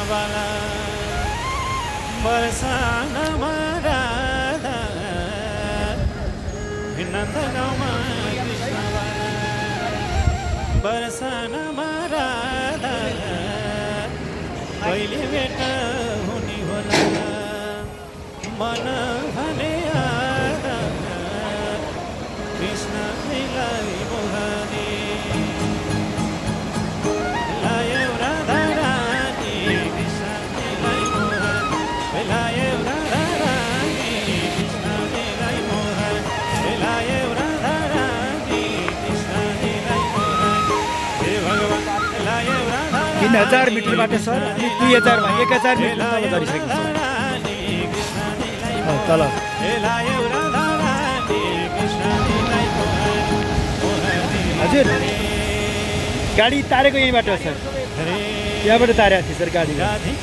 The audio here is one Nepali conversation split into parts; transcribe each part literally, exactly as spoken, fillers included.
बाला बरसानामा राधा नन्द गाउँमा कृष्ण बाला बरसानामा राधा कहिले भेट हुने होला मन भने आधा कृष्ण मिलाई मोहनी लायो राधा रानी कृष्ण मिलाई मोहन लायो राधा रानी कृष्ण मिलाई मोहन लायो राधा रानी कृष्ण मिलाई मोहन हे भगवान लायो राधा तीन हजार मिटरबाट सर अनि दुई हजारमा एक हजार मिटर तल झरिसकेको छ तल हजुर गाडी तारेको यहीँबाट सर यहाँबाट तारेको थियो सर गाडी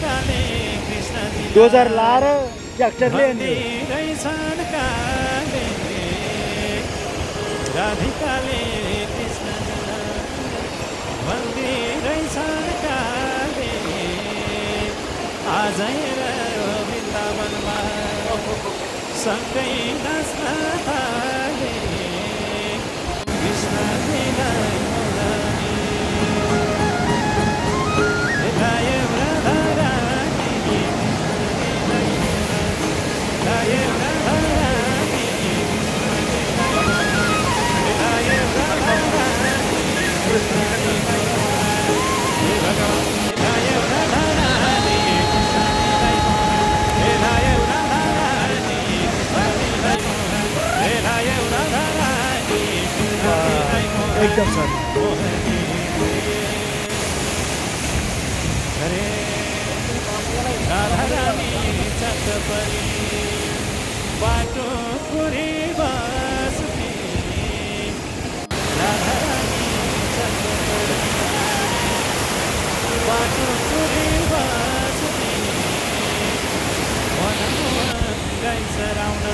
डोजर लाएर ट्र्याक्टरले अनि राधिकाले कृष्ण मन्दिरै सरकारले आज वृन्दावनमा सँगै नाच्न थाले कृष्ण मिलाई मोहनी लायो राधा रानी लायो राधा रानी लायो राधा रानी कृष्ण मिलाई हे भगवान लायो राधा रानी कृष्ण मिलाई हे लायो राधा रानी कृष्ण मिलाई हे लायो राधा रानी कृष्ण मिलाई एकदम सर हरे राधा रानी चतपरी बाटो पुरी बासुकी राधा रानी चतपरी बाटो पुरी बासुकी मनमोहन गाई सराउन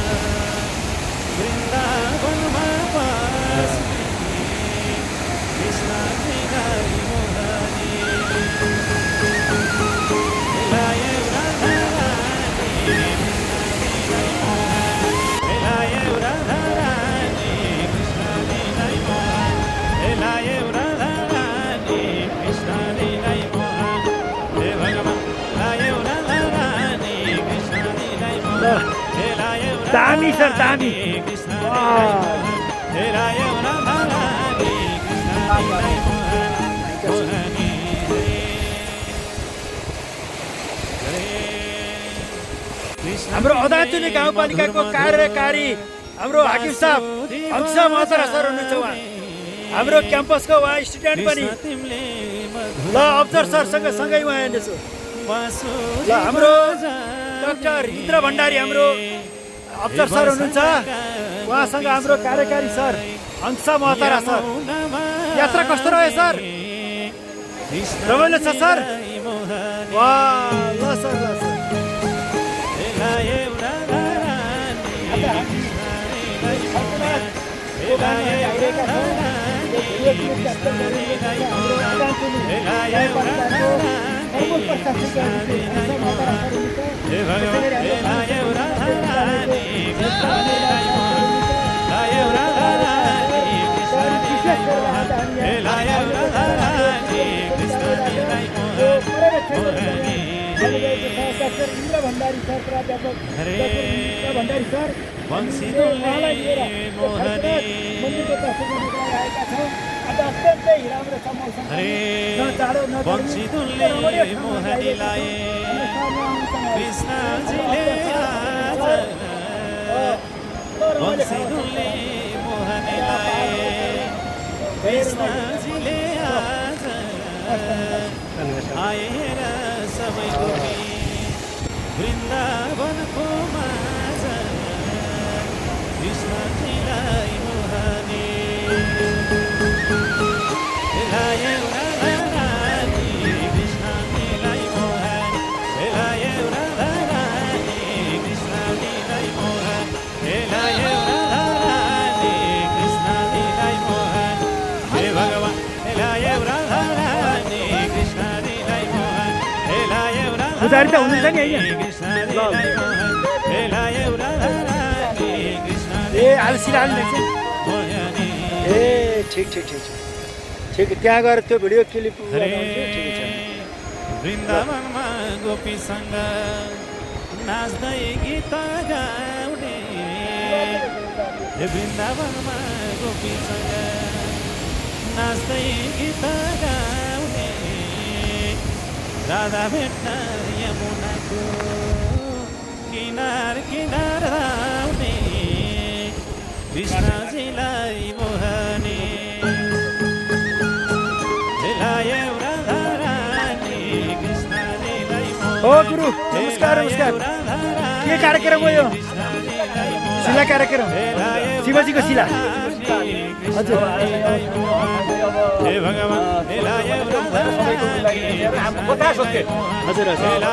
वृन्दावनमा बासुकी कृष्ण मिलाई मोहनी लायो राधा रानी लायो राधा रानी कृष्ण मिलाई मोहन लायो राधा रानी कृष्ण मिलाई मोहन हे भगवान लायो राधा रानी कृष्ण मिलाई मोहन लायो दामी सर दामी कृष्ण मिलाई मोहन लायो राधा रानी कृष्ण मिलाई मोहन मोहनी हाम्रो अदालतुनी गाउँपालिकाको कार्यकारी हाम्रो हाकिम साहब अंशा महतरा सर हुनुहुन्छ उहाँ हाम्रो क्याम्पसको उहाँ स्टुडेन्ट पनि ल अफसर सरसँग सँगै उहाँ हेर्नेछु ल हाम्रो डाक्टर इन्द्र भण्डारी हाम्रो अफसर सर हुनुहुन्छ उहाँसँग हाम्रो कार्यकारी सर अंशा महतरा सर यात्रा कस्तो रह्यो सर रमाइलो छ सर वा ल सर ल sir doctor Indra Bhandari sir प्राध्यापक डाक्टर इन्द्र भण्डारी सर उहाँलाई लिएर मन्दिरको दर्शन गर्नको लागि आएका छौँ। आज अत्यन्तै राम्रो छ मौसम नचाडो वंशीदुल्ले मोहनीलाई कृष्णजीले आज वंशीदुल्ले मोहनीलाई कृष्णजीले आज आएर सबै वृन्दावनको माझ कृष्णजीलाई मोहनी लायो राधा रानी कृष्णजीलाई मोहन लायो राधा रानी कृष्णजीलाई मोहन लायो राधा रानी कृष्णजीलाई मोहन हे भगवान लायो राधा रानी कृष्णजीलाई मोहन लायो पुजारी त हुनुहुन्छ नि होइन ए आलसी हाल्नु ए ठिक ठिक ठिक ठिक त्यहाँ गएर त्यो भिडियो क्लिप वृन्दावनमा गोपीसँग नाच्दै गीत गाउने वृन्दावनमा गोपीसँग नाच्दै गीत गाउने राधा भेट्न यमुनाको किनार किनार आउने कृष्णजीलाई मोहनी हो गुरु नमस्कार नमस्कार के कार्यक्रम हो यो शिला कार्यक्रम शिवजीको शिला हजुर हे भगवान हजुर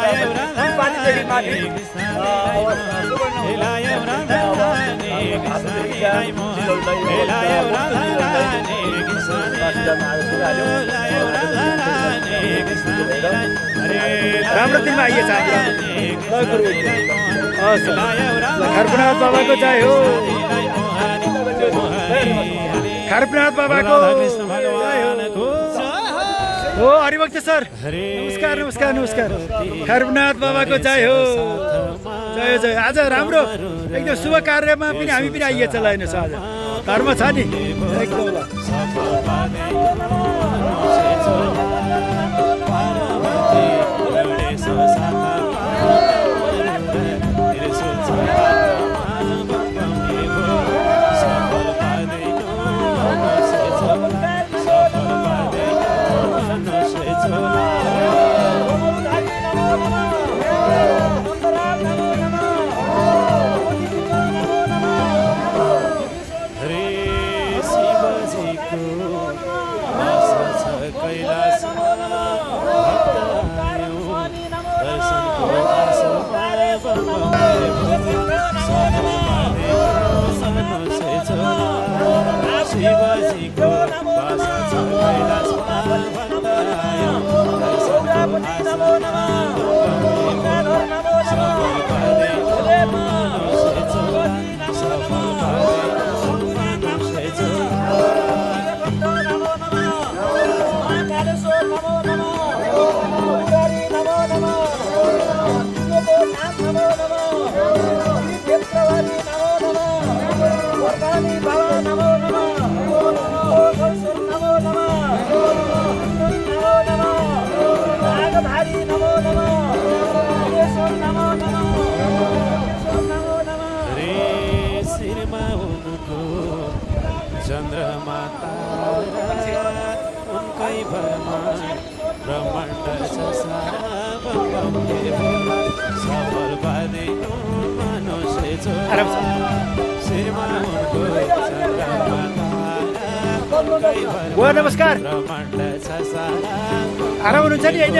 राम्रो दिनमा आइएछ खर्पनाथ बाबाको जय हो खर्पनाथ बाबाको हो हरिभक्त सर नमस्कार नमस्कार नमस्कार खर्पनाथ बाबाको जय हो जय जय आज राम्रो एकदम शुभ कार्यमा पनि हामी पनि आइएछ ल हेर्नुहोस् आज धर्म छ नि एकदम हो नमस्कार आराम हुनुहुन्छ नि होइन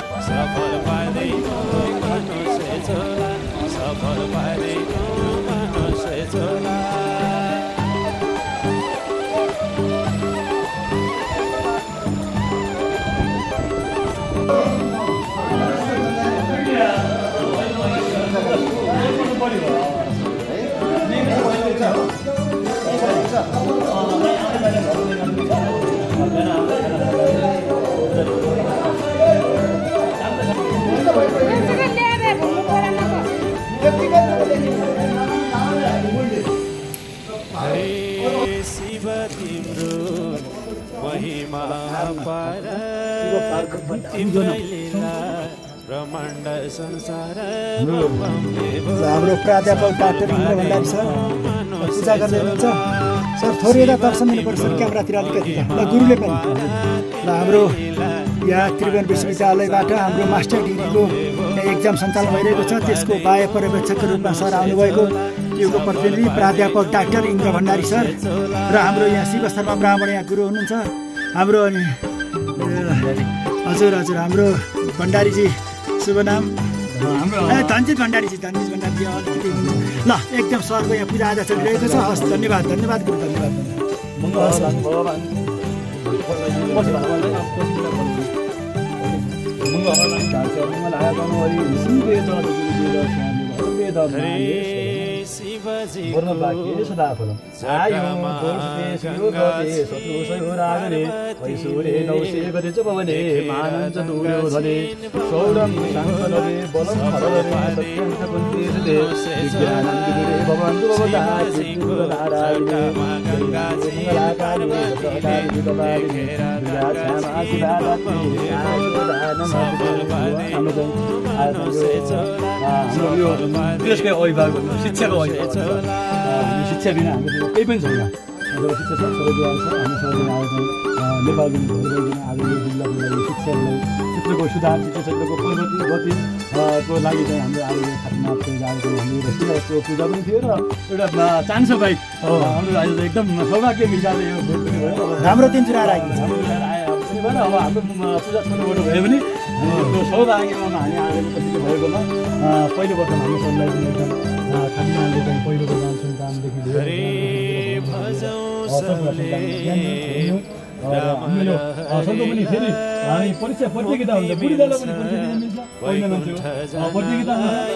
हाम्रो प्राध्यापक डाक्टर इन्द्र भण्डारी सर पूजा गर्दै हुनुहुन्छ सर थोरै यता दर्शन दिनुपर्छ सर क्यामेरातिर अलिकति ल गुरुले पनि ल हाम्रो यहाँ त्रिभुवन विश्वविद्यालयबाट हाम्रो मास्टर डिग्रीको एक्जाम सञ्चालन भइरहेको छ त्यसको बाह्य पर्यवेक्षकको रूपमा सर आउनुभएको त्योको प्रतिनिधि प्राध्यापक डाक्टर इन्द्र भण्डारी सर र हाम्रो यहाँ शिव शर्मा ब्राह्मण यहाँ गुरु हुनुहुन्छ हाम्रो अनि हजुर हजुर हाम्रो भण्डारीजी शुभ नाम ए धनजित भण्डारीजी धनजित भण्डारीजी अलिकति हुन्छ ल एकदम सरको यहाँ पूजा आजा चलिरहेको छ हस् धन्यवाद धन्यवाद गुरु धन्यवाद मङ्गलां दास्य मङ्गलागम हरि शिवे दद गुरुदेव स्वामी वेद वर्म वाक्य सदाफलम आयो गोष्ठे सुयोगते शत्रु सयोरागने ऐश्वरे नौसे गते च पवने मानञ्च दूर्यो धने सौरं शान्तनवे बलं हरवरे सत्यं च कुन्तीसते विज्ञानं विदुरे भवन्तु भवता चित्तुरनारायणे मङ्गलाकारि भद्रकारि विदपारिणे विराक्षामाशिवादात्मे आयुर्दानमस्तु देशकै अभिभावक शिक्षाको अभिभावक शिक्षा बिना हाम्रो केही पनि छैन जब शिक्षा सबैको आउँछ हामी सबैजना आउँछ नेपालको भइरहेको आज यो जिल्लाको लागि शिक्षालाई चित्रको सुधार चित्र क्षेत्रको प्रगति गतिको लागि चाहिँ हाम्रो आज यो खाटनाथको आज हाम्रो शिवको पूजा पनि थियो र एउटा चान्स बाइक हाम्रो आज एकदम सौभाग्य मिसाले यो भोट पनि भयो राम्रो दिन चुनाव आयो राम्रो दिन आयो पनि भएर अब हाम्रो पूजा छोटोबाट भयो भने त्यो सौभाग्यमा हामी आज पछि भएकोमा पहिलो वर्ष हाम्रो सबलाई पनि एकदम खाटनाथले चाहिँ पहिलोको जान सन्तानदेखि लिएर मेरो सरको पनि फेरि हामी परीक्षा प्रतियोगिता हुन्छ बुढीलाई पनि प्रतियोगिता मिल्छ पहिलो मान्छे प्रतियोगिता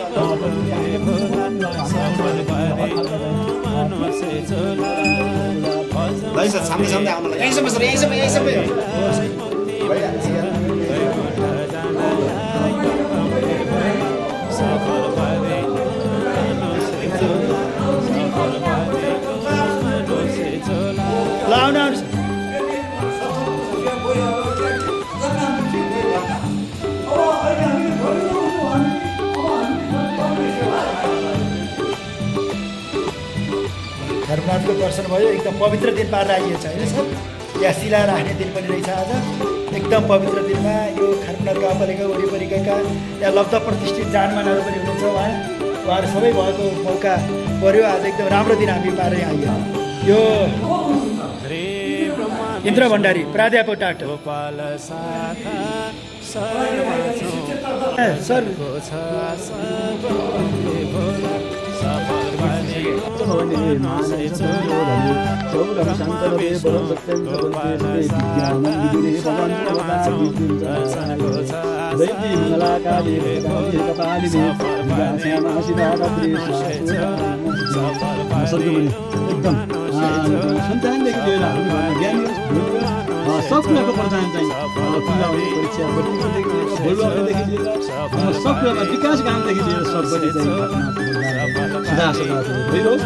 खाटनाथको दर्शन भयो एकदम पवित्र दिन पारेर आइएको छ होइन सर यहाँ शिला राख्ने दिन पनि रहेछ आज एकदम पवित्र दिनमा यो खाटनाथ गाउँपालिका वरिपरिका यहाँ लब्ध प्रतिष्ठित जानमानहरू पनि हुनुहुन्छ उहाँ उहाँहरू सबै भएको मौका पर्यो आज एकदम राम्रो दिन हामी पारेर आइयो यो इन्द्र भण्डारी प्राध्यापक डाक्टर सर एकदम सन्तानदेखि लिएर ज्ञान सब कुराको प्रदान चाहिँ पूजा परीक्षा बोल्नुदेखि लिएर सब कुरामा विकास कामदेखि लिएर सबैले चाहिँ सदा सदा भइरहोस्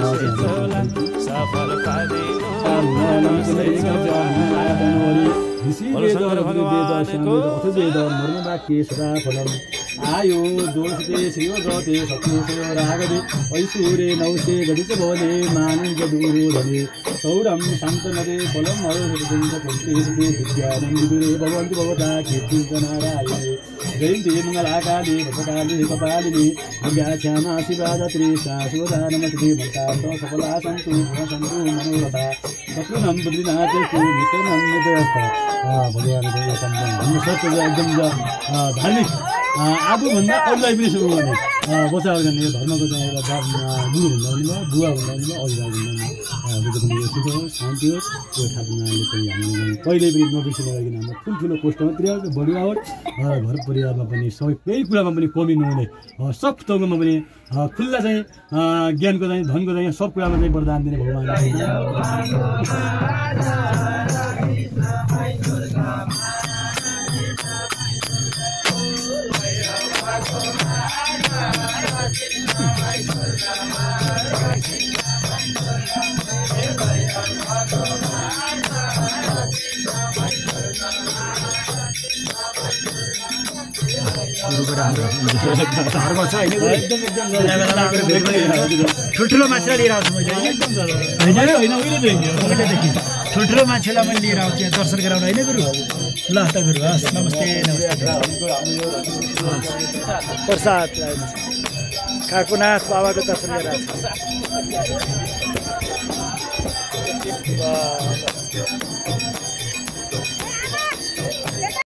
आयो जोडते श्रीयो जते सत्यो रागदे ऐश्वरे नौसे गति च भवने मानञ्च दूरो धने सौरं शान्तनदे फलं हरसुदुञ्च पुष्टिस्ते विद्यानं विदुरे भवन्तु भवता कीर्तिं च नारायणे जयन्ती मङ्गलाकाली भद्रकाली कपालिनी विद्याख्यामा शिवादात्री शाश्वता नमस्ते भक्तान्त सफला सन्तु सन्तु मनोरथा शत्रुनं बद्रीनाथ मित्रनं निदयस्थ भगवानको यो सम्झना हाम्रो सत्य एकदम धार्मिक आफूभन्दा अरूलाई पनि सुरु गर्ने बचाउ गर्ने यो धर्मको चाहिँ एउटा गुरु भन्दा पनि भयो बुवा भन्दा पनि भयो अभिभावक भन्दा पनि यो सुख होस् शान्ति होस् यो ठाकुरले चाहिँ हामीले कहिल्यै पनि नबिर्सिनु लागि हाम्रो ठुल्ठुलो पोस्टमा पुर्याओस् बढियाओस् घर परिवारमा पनि सबै केही कुरामा पनि कमी नहुने सब थोकमा पनि खुल्ला चाहिँ ज्ञानको चाहिँ धनको चाहिँ सब कुरामा चाहिँ वरदान दिने भगवान् ठुल्ठुलो मान्छेलाई लिएर आउँछु मैले ठुल्ठुलो मान्छेलाई मैले लिएर आउँछु यहाँ दर्शन गराउनु होइन गुरु ल त गुरु हस् नमस्ते नमस्ते प्रसाद खाटनाथ बाबाको दर्शन गरेर आएको